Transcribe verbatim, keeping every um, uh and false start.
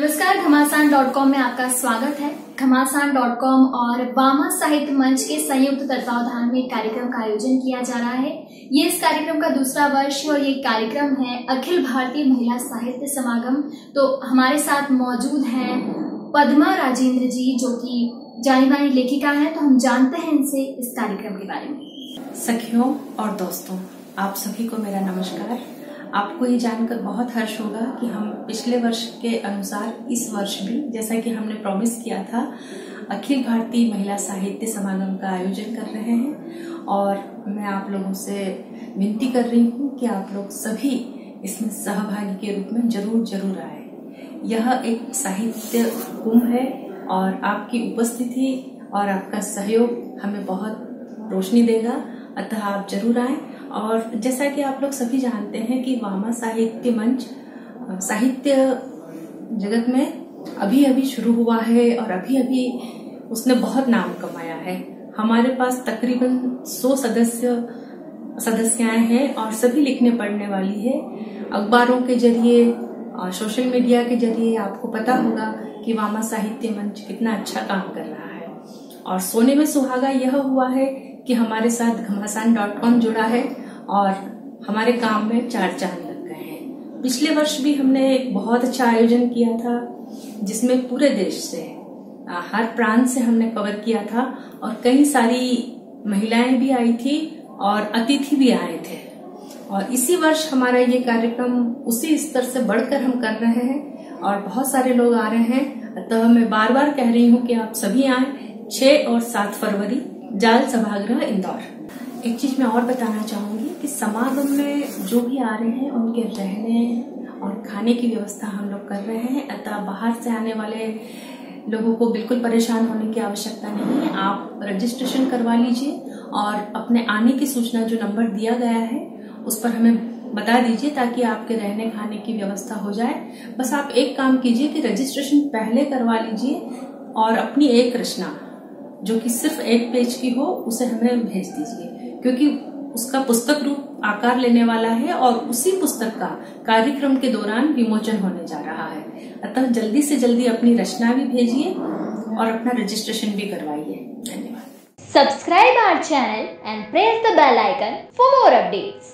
नमस्कार, घमासान dot com में आपका स्वागत है। घमासान डॉट कॉम और वामा साहित्य मंच के संयुक्त तत्वावधान में एक कार्यक्रम का आयोजन किया जा रहा है। ये इस कार्यक्रम का दूसरा वर्ष है और ये कार्यक्रम है अखिल भारतीय महिला साहित्य समागम। तो हमारे साथ मौजूद हैं पद्मा राजेंद्र जी, जो कि जानी मानी लेखिका हैं। तो हम जानते हैं इनसे इस कार्यक्रम के बारे में। सखियों और दोस्तों, आप सभी को मेरा नमस्कार। आपको ये जानकर बहुत हर्ष होगा कि हम पिछले वर्ष के अनुसार इस वर्ष भी, जैसा कि हमने प्रॉमिस किया था, अखिल भारतीय महिला साहित्य समागम का आयोजन कर रहे हैं। और मैं आप लोगों से विनती कर रही हूँ कि आप लोग सभी इसमें सहभागी के रूप में जरूर जरूर आए। यह एक साहित्य कुंभ है और आपकी उपस्थिति और आपका सहयोग हमें बहुत रोशनी देगा, अतः आप जरूर आए। और जैसा कि आप लोग सभी जानते हैं कि वामा साहित्य मंच साहित्य जगत में अभी अभी शुरू हुआ है और अभी अभी उसने बहुत नाम कमाया है। हमारे पास तकरीबन सौ सदस्य सदस्याएं हैं और सभी लिखने पढ़ने वाली है। अखबारों के जरिए और सोशल मीडिया के जरिए आपको पता होगा कि वामा साहित्य मंच कितना अच्छा काम कर रहा है। और सोने में सुहागा यह हुआ है कि हमारे साथ घमासान डॉट कॉम जुड़ा है और हमारे काम में चार चांद लग गए हैं। पिछले वर्ष भी हमने एक बहुत अच्छा आयोजन किया था, जिसमें पूरे देश से, हर प्रांत से हमने कवर किया था और कई सारी महिलाएं भी आई थी और अतिथि भी आए थे। और इसी वर्ष हमारा ये कार्यक्रम उसी स्तर से बढ़कर हम कर रहे हैं और बहुत सारे लोग आ रहे हैं। अतः मैं बार बार कह रही हूँ कि आप सभी आए। छह और सात फरवरी, जाल सभागृह, इंदौर। एक चीज मैं और बताना चाहूंगी कि समागम में जो भी आ रहे हैं उनके रहने और खाने की व्यवस्था हम लोग कर रहे हैं। अतः बाहर से आने वाले लोगों को बिल्कुल परेशान होने की आवश्यकता नहीं है। आप रजिस्ट्रेशन करवा लीजिए और अपने आने की सूचना जो नंबर दिया गया है उस पर हमें बता दीजिए, ताकि आपके रहने खाने की व्यवस्था हो जाए। बस आप एक काम कीजिए कि रजिस्ट्रेशन पहले करवा लीजिए और अपनी एक रचना जो कि सिर्फ एक पेज की हो उसे हमें भेज दीजिए, क्योंकि उसका पुस्तक रूप आकार लेने वाला है और उसी पुस्तक का कार्यक्रम के दौरान विमोचन होने जा रहा है। अतः जल्दी से जल्दी अपनी रचना भी भेजिए और अपना रजिस्ट्रेशन भी करवाइए। धन्यवाद। Subscribe our channel and press the bell icon for more updates.